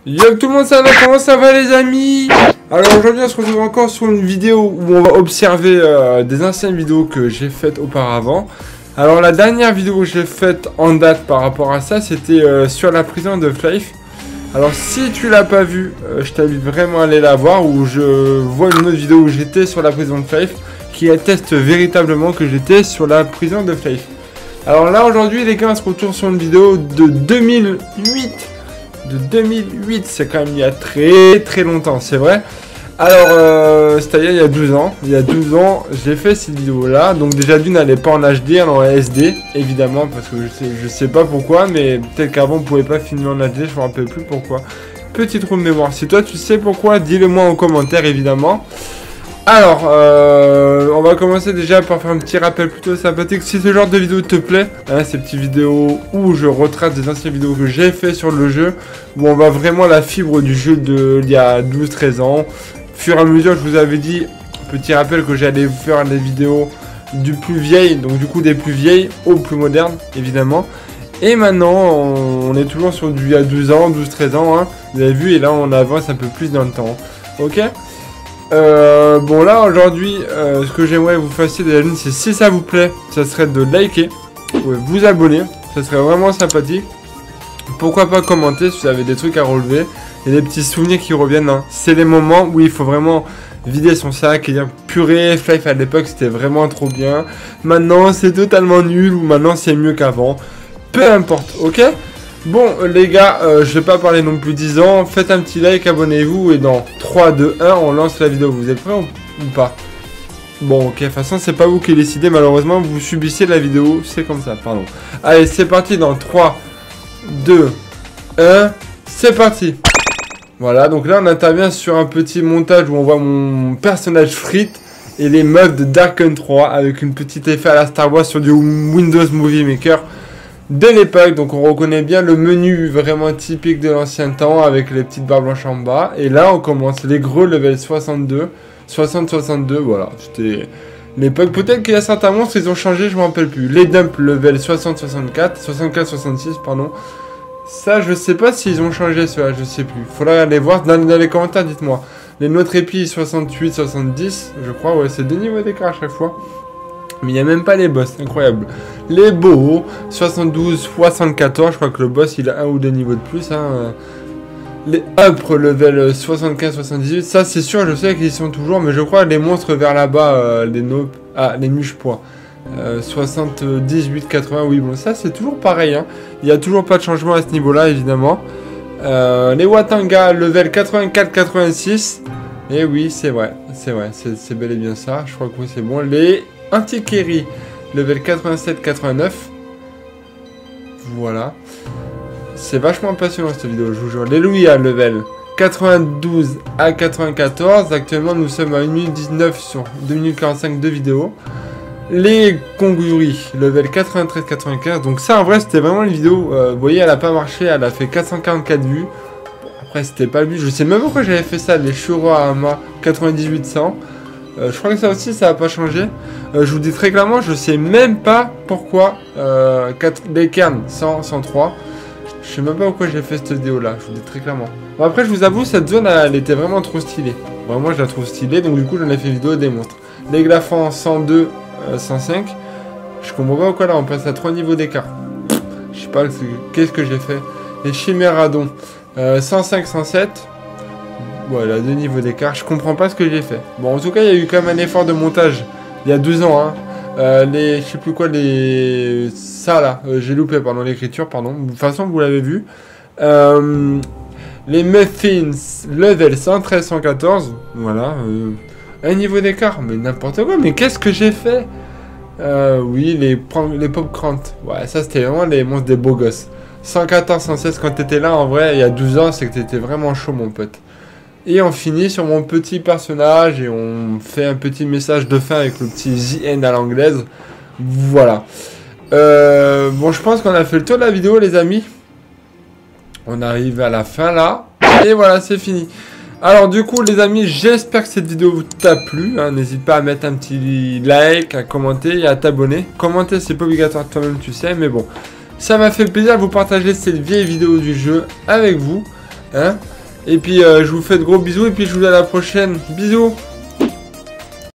Yo tout le monde, ça va? Comment ça va les amis? Alors aujourd'hui on se retrouve encore sur une vidéo où on va observer des anciennes vidéos que j'ai faites auparavant. Alors la dernière vidéo que j'ai faite en date par rapport à ça, c'était sur la prison de Faith. Alors si tu l'as pas vue, je t'invite vraiment à aller la voir, où je vois une autre vidéo où j'étais sur la prison de Faith qui atteste véritablement que j'étais sur la prison de Faith. Alors là aujourd'hui les gars, on se retrouve sur une vidéo de 2008. De 2008, c'est quand même il y a très longtemps, c'est vrai. Alors, c'est-à-dire il y a 12 ans. Il y a 12 ans, j'ai fait cette vidéo-là. Donc déjà d'une, elle n'est pas en HD, elle est en SD, évidemment, parce que je sais pas pourquoi, mais peut-être qu'avant on pouvait pas filmer en HD, je me rappelle plus pourquoi. Petit trou de mémoire. Si toi tu sais pourquoi, dis-le moi en commentaire, évidemment. Alors, on va commencer déjà par faire un petit rappel plutôt sympathique. Si ce genre de vidéo te plaît, hein, ces petites vidéos où je retrace des anciennes vidéos que j'ai fait sur le jeu, où on voit vraiment la fibre du jeu d'il y a 12-13 ans. Fur et à mesure, je vous avais dit, petit rappel, que j'allais vous faire des vidéos du plus vieil, donc du coup des plus vieilles au plus moderne, évidemment. Et maintenant, on est toujours sur du il y a 12 ans, 12-13 ans, hein, vous avez vu, et là on avance un peu plus dans le temps. Ok ? Bon là aujourd'hui ce que j'aimerais vous fassiez déjà, c'est si ça vous plaît, ça serait de liker, vous abonner, ça serait vraiment sympathique. Pourquoi pas commenter si vous avez des trucs à relever et des petits souvenirs qui reviennent, hein. C'est les moments où il faut vraiment vider son sac et dire purée, Faith à l'époque c'était vraiment trop bien, maintenant c'est totalement nul, ou maintenant c'est mieux qu'avant, peu importe, ok. Bon les gars, je vais pas parler non plus 10 ans, faites un petit like, abonnez-vous, et dans 3, 2, 1, on lance la vidéo. Vous êtes prêts ou pas? Bon ok, de toute façon c'est pas vous qui décidez, malheureusement vous subissez la vidéo, c'est comme ça, pardon. Allez c'est parti dans 3, 2, 1, c'est parti. Voilà, donc là on intervient sur un petit montage où on voit mon personnage frite et les meufs de Darken 3 avec une petite effet à la Star Wars sur du Windows Movie Maker de l'époque. Donc on reconnaît bien le menu vraiment typique de l'ancien temps avec les petites barres blanches en bas. Et là on commence les gros level 62, 60-62, voilà, c'était l'époque. Peut-être qu'il y a certains monstres, ils ont changé, je me rappelle plus. Les dumps level 60-64, 64-66 pardon. Ça je sais pas s'ils ont changé cela, je sais plus. Faudra aller voir dans les commentaires, dites-moi. Les notre épi 68-70, je crois, ouais c'est 2 niveaux d'écart à chaque fois. Mais il n'y a même pas les boss, incroyable. Les boos, 72-74, je crois que le boss il a 1 ou 2 niveaux de plus. Hein. Les upre level 75-78, ça c'est sûr, je sais qu'ils sont toujours, mais je crois les monstres vers là-bas, les muches-pois. 78-80, oui, bon, ça c'est toujours pareil. Hein. Il n'y a toujours pas de changement à ce niveau-là, évidemment. Les Watanga, level 84-86. Et oui, c'est vrai, c'est bel et bien ça. Je crois que oui, c'est bon. Les Anti-Kerry, level 87-89. Voilà. C'est vachement passionnant cette vidéo, je vous jure. Les Louia, level 92 à 94. Actuellement, nous sommes à 1 minute 19 sur 2 minutes 45 de vidéo. Les Konguri, level 93-95. Donc ça, en vrai, c'était vraiment une vidéo. Vous voyez, elle a pas marché. Elle a fait 444 vues. Après, c'était pas le but. Je sais même pas pourquoi j'avais fait ça. Les Shurahama, 98-100. Je crois que ça aussi, ça n'a pas changé. Je vous dis très clairement, je sais même pas pourquoi les Cairns 103. Je sais même pas pourquoi j'ai fait cette vidéo là, je vous dis très clairement. Bon, après, je vous avoue, cette zone, elle était vraiment trop stylée. Vraiment, je la trouve stylée, donc du coup, j'en ai fait une vidéo des monstres. Les Glafans 102, 105. Je comprends pas pourquoi là, on passe à 3 niveaux d'écart. Je sais pas, qu'est-ce que j'ai fait. Les Chiméradons 105, 107. Voilà, 2 niveaux d'écart, je comprends pas ce que j'ai fait. Bon, en tout cas, il y a eu quand même un effort de montage il y a 12 ans, hein. Je sais plus quoi, ça là, j'ai loupé, pardon, l'écriture, pardon. De toute façon, vous l'avez vu. Les Muffins, level 113-114, voilà. Un niveau d'écart, mais n'importe quoi, mais qu'est-ce que j'ai fait? Oui, les Pop Crant, ouais, ça c'était vraiment les monstres des beaux gosses. 114-116, quand t'étais là, en vrai, il y a 12 ans, c'est que t'étais vraiment chaud, mon pote. Et on finit sur mon petit personnage et on fait un petit message de fin avec le petit The End à l'anglaise. Voilà. Bon, je pense qu'on a fait le tour de la vidéo, les amis. On arrive à la fin là. Et voilà, c'est fini. Alors du coup, les amis, j'espère que cette vidéo vous t'a plu. Hein. N'hésite pas à mettre un petit like, à commenter et à t'abonner. Commenter, c'est pas obligatoire toi-même, tu sais. Mais bon, ça m'a fait plaisir de vous partager cette vieille vidéo du jeu avec vous. Hein. Et puis je vous fais de gros bisous et puis je vous dis à la prochaine. Bisous.